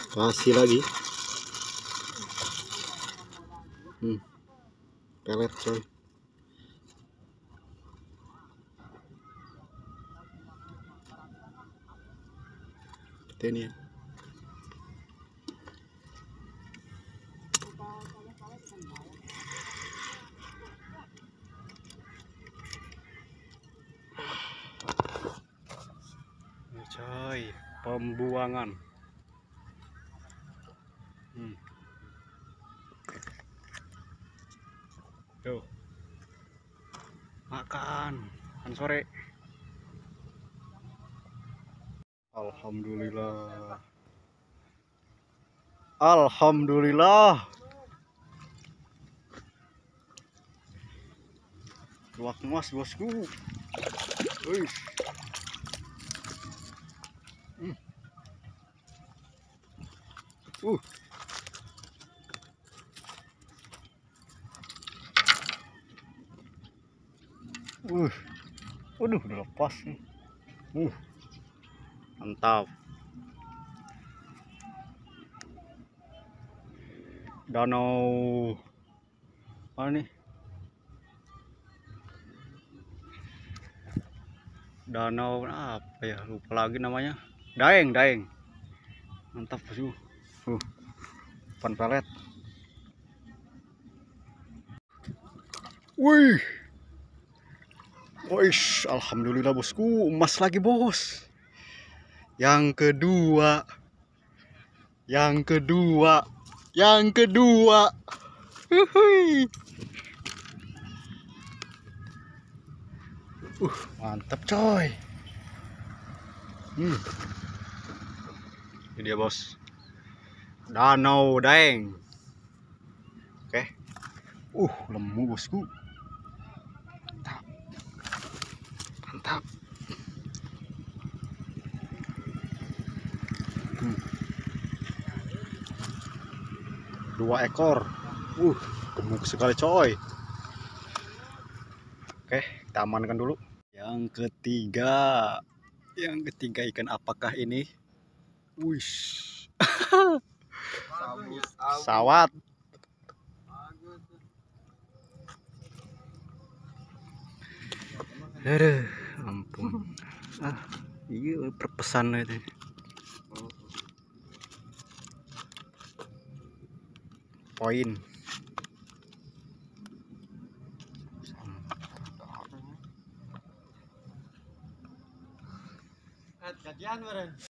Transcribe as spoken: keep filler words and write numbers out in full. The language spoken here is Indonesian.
Kasih lagi. Hmm. Pelet coy. Ini ya. Ini coy, pembuangan. Hmm. Tuh. Makan, kan sore. Alhamdulillah. Alhamdulillah. Luak mas bosku. Wih. Hmm. Uh. Uh. Waduh, udah lepas nih. Uh. Mantap. Danau mana nih? Danau apa ya? Lupa lagi namanya. Daeng, Daeng. Mantap bosku. Uh. Pan pelet. Wih. Wih, alhamdulillah bosku, emas lagi bos. Yang kedua. Yang kedua. Yang kedua. Uhuy. Uh, mantap coy. Hmm. Ini dia bos. Danau Daeng. Oke. Uh, lemu bosku. Mantap. Mantap. Hmm. Dua ekor. Uh, gemuk sekali coy. Oke, kita amankan dulu. Yang ketiga. Yang ketiga ikan apakah ini? Wish. Sawat. Aduh, ampun. Ah, iya perpesan itu. Poin.